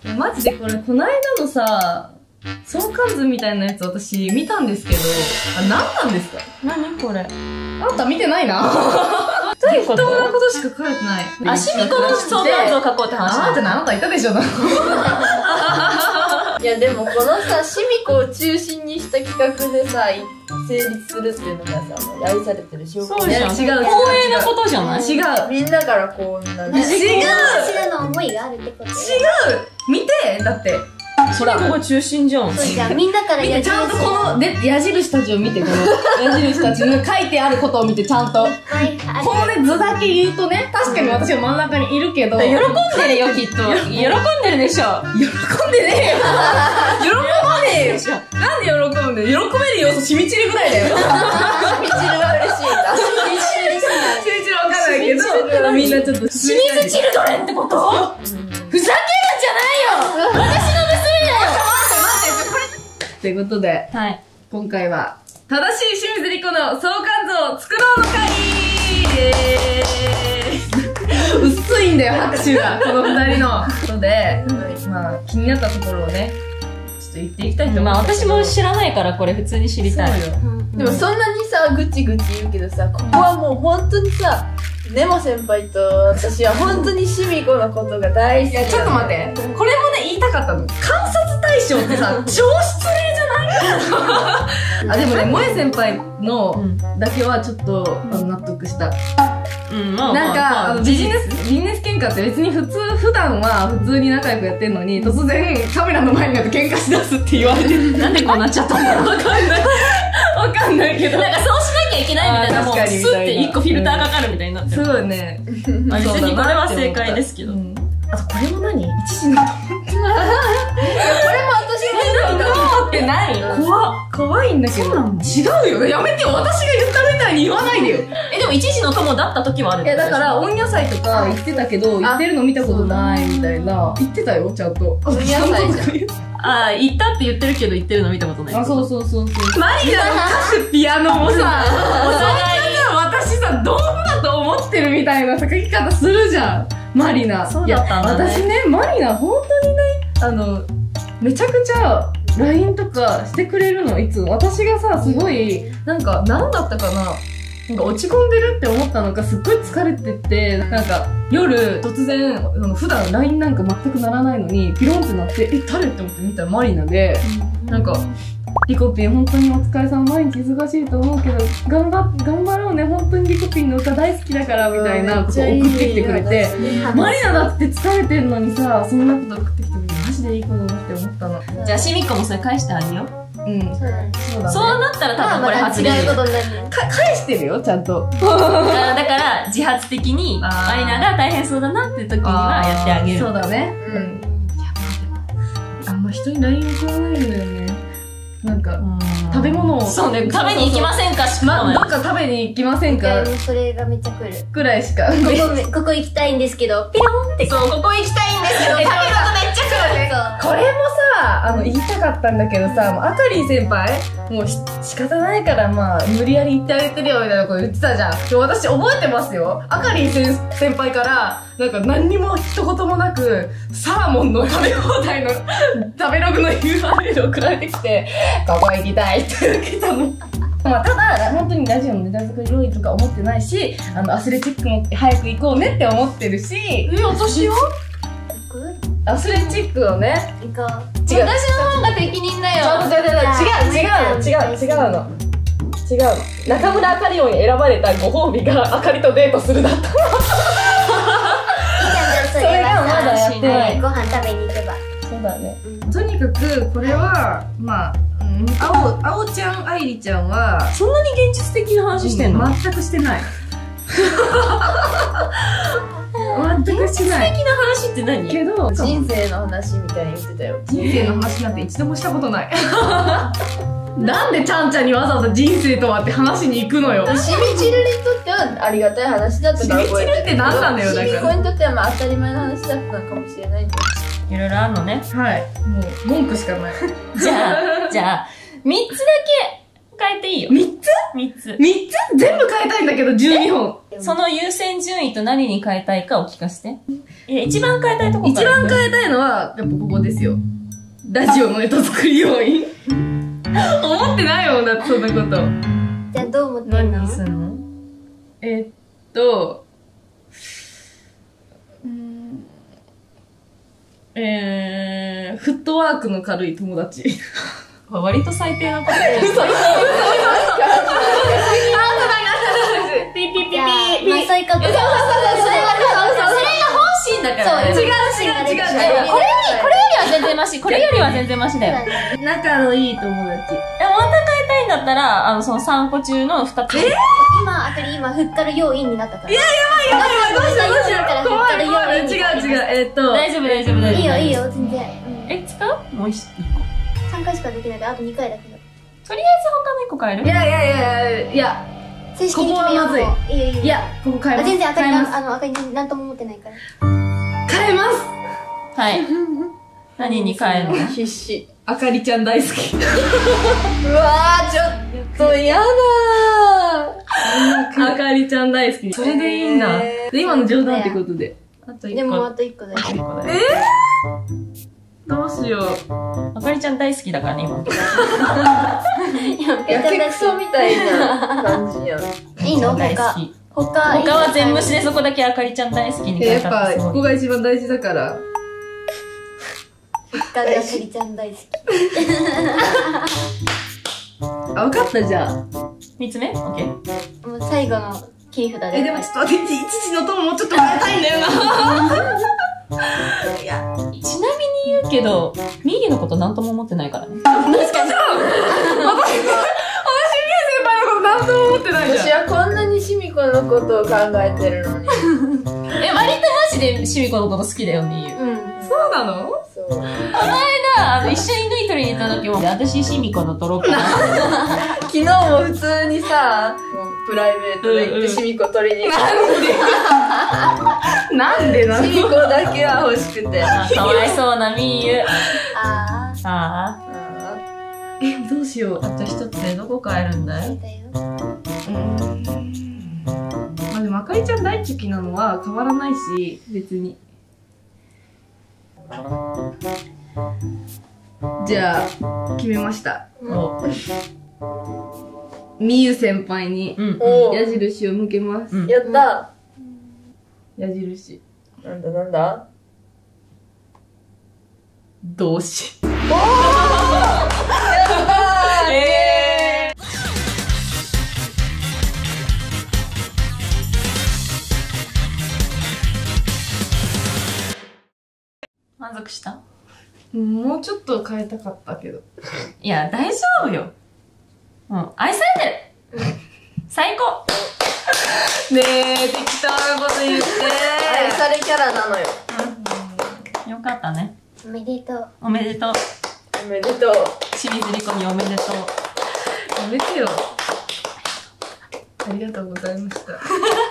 マジでこれ、この間のさ、相関図みたいなやつ私見たんですけど、何なんですか？ 何これ。 あんた見てないな。 どういうこと？ 適当なことしか書いてない。 あ、シミ子の相関図を書こうって話。 あんた何か言ったでしょ。 いやでもこのさ、シミ子を中心にした企画でさ、成立するっていうのがさ、もう愛されてる証拠。 そうじゃん。 違う。 光栄なことじゃない？ 違う。 みんなからこんなね。 違う。 私らの思いがあるってこと。 違う。見て、だって。 ほら、ここ中心じゃん。 そうじゃん。みんなから見て、ちゃんとこの、で、矢印たちを見て、この、矢印たちの書いてあることを見て、ちゃんと。 はいこのね、図だけ言うとね、確かに私は真ん中にいるけど。 喜んでるよ、きっと。喜んでるでしょ。 喜んでねえよ。喜ばねえよ。なんで喜ぶんだよ。喜べる要素、しみちりぐらいだよ。 みちるは嬉しいんだ。 しみちりわかんないけど、みんなちょっと。 清水チルドレンってこと？ふざけるんじゃないよ。私の娘だよ。 ということで、 はい。 今回は、正しい清水莉子の相関図を作ろうの会薄いんだよ、拍手が。この二人の。ことで、まあ、気になったところをね、ちょっと言っていきたいと思います。 まあ私も知らないからこれ普通に知りたい。 そうよ。 でもそんなにさ、ぐちぐち言うけどさ、ここはもう本当にさ、ネモ先輩と私は本当にシミ子のことが大好き。 いや、ちょっと待って。これもね、言いたかったの。観察対象ってさ、超失礼じゃない？あ、でもね、萌え先輩のだけはちょっと、納得した。 うん、まあなんか、ビジネス喧嘩って別に普段は普通に仲良くやってんのに、突然カメラの前になって喧嘩しだすって言われてる。 なんでこうなっちゃったんだろう。わかんない。 わかんないけど。 なんかそうしなきゃいけないみたいな、もう確かにスって一個フィルターかかるみたいになってる。 すごいね。 まあ別にこれは正解ですけど。 あとこれも何？一時の友これも私のって何？怖いんだけど。違うよ。やめてよ。私が言ったみたいに言わないでよ。 でも一時の友だった時はある。 いや、だから、温野菜とか言ってたけど、言ってるの見たことないみたいな。言ってたよ、ちゃんと。 温野菜じゃん。 ああ、言ったって言ってるけど言ってるの見たことない。 あ、そう。マリナの歌手ピアノもさ、お互いが私さ、道具だと思ってるみたいな書き方するじゃん。マリナ。 そうだったんだね。 私ね、マリナ本当にね、めちゃくちゃ LINE とかしてくれるの、いつも。私がさ、すごい、なんか、何だったかな。なんか落ち込んでるって思ったのか、すっごい疲れてて、なんか夜突然、普段 LINE なんか全くならないのに、ピロンってなって、誰って思って見たらマリナで、なんか、リコピン本当にお疲れ様、毎日忙しいと思うけど、頑張ろうね、本当にリコピンの歌大好きだから、みたいなことを送ってきてくれて、マリナだって疲れてるのにさ、そんなこと送ってきてくれて、マジでいいことだって思ったの。 じゃあシミコもそれ返してあげよう。 うん。 そうだね。 そうだね。 そうなったら多分これ発違言うことになる。 返してるよ、ちゃんと。 だから自発的にマリナが大変そうだなって時にはやってあげる。 そうだね。うん。いや、あんま人に LINE 送らないんだよね。なんか、食べ物を。 そうね、食べに行きませんかしかどっか食べに行きませんかそれがめっちゃ来る。 くらいしか。 ここ行きたいんですけど、ピロンって。 そう、ここ行きたいんですけど、食べ物めっちゃ来るね。 これもさ、言いたかったんだけどさ、あかりん先輩もう仕方ないからまあ、無理やり言ってあげてるよみたいなこと言ってたじゃん。で私覚えてますよ。あかりん先輩から、なんか何にも一言もなく、サーモンの食べ放題の食べログの URL 送られてきて、ここ行きたいって言ってたの。まあ、ただ、本当にラジオのネタ作り料理とか思ってないし、アスレチックも早く行こうねって思ってるし、 私はアスレチックをね、 行こう。 違う。 私の方が適任だよ。 違うの。中村あかり王に選ばれたご褒美があかりとデートするだった。 それがまだやってないご飯食べに行けば。 そうだね。とにかく、これは、まあ、あおちゃん、あいりちゃんは、 そんなに現実的な話してんの？ 全くしてない。全くしてない。 現実的な話って何？ けど、 人生の話みたいに言ってたよ。 人生の話なんて一度もしたことない。なんでちゃんちゃんにわざわざ人生とはって話に行くのよ。 しみちるにとってはありがたい話だったから覚えてる。 しみちるって何なんだよ、だから。 しみこにとってはまあ当たり前の話だったのかもしれないんだよ。 いろいろあるのね。 はい。もう、文句しかない。 じゃあ、3つだけ変えていいよ。 3つ ?3 つ。 ?3 つ全部変えたいんだけど、12本。 その優先順位と何に変えたいかを聞かせて。一番変えたいとこ一から番変えたいのは、やっぱここですよ。ラジオのネタ作り要員。思ってないもんだって、そんなこと。 じゃあどう思ってんの？ 何すんの？ フットワークの軽い友達。 割と最低なこと言ってる。ピピピピじゃあ、まあそういうこと。それが本心だからね。 そう違う。 これよりは全然マシ。これよりは全然マシだよ。 仲のいい友達。 でもまた変えたいんだったら、その3個中の2つ。 今、あかり今、ふっかる要因になったから。 やばい、どうしよう。怖い。 大丈夫。 いいよ、いいよ、全然。 使う？もう1個。 3回しかできないから、あと2回だけど。 とりあえず他の1個変える？ いや、 正式に決めよう。 ここはまずい。 いいよ。 いや、ここ変えます。 全然あかり変えます。 あかりなんとも思ってないから。 変えます。 はい。何に変えるの？ 必死。 あかりちゃん大好き。 うわー、ちょっとやだあかりちゃん大好き。それでいいんだ。で今の冗談ってことで。 あと1個。 でも、あと1個だよ。 どうしよう。 あかりちゃん大好きだからね、今。 やけくそみたいな感じやん。 いいの大好他。 き。 他は全無視でそこだけあかりちゃん大好きに変やっえたってぱ、 すごい。 ここが一番大事だから。 ふっかるあかりちゃん大好き。 あ、わかった、じゃあ。 3つ目？ OK。 もう最後の切り札で。 でもちょっと待って、一時のトーンもうちょっと変えたいんだよな。 ちなみに言うけど、ミーゲのことなんとも思ってないからね。 私、みゆ先輩のことなんとも思ってないじ私ゃん。 はこんなにシミ子のことを考えてるのに。 割とマジでシミ子のこと好きだよね、言う。 うん。 そうなの？ そう。 一緒に縫い取りに行った時も、私シミ子の取ろうかな。 昨日も普通にさ、プライベートで行ってシミ子取りに行く。 なんでなの？ シミ子だけは欲しくて。 かわいそうなみーゆ。 ああどうしよう。 あと一つでどこ変えるんだあ、 い？ だよ。 まあでも、あかりちゃん大好きなのは変わらないし、別に。じゃあ、決めました。 おみゆ先輩にうん。 おー、 矢印を向けます。 うんやった矢印。 なんだ動詞。 満足した？ もうちょっと変えたかったけど。 いや、大丈夫よ。うん。愛されてる。最高。 ねえ、適当なこと言って。 愛されキャラなのよ。 よかったね。 おめでとう。 おめでとう。 おめでとう。 清水莉子におめでとう。 やめてよ。ありがとうございました。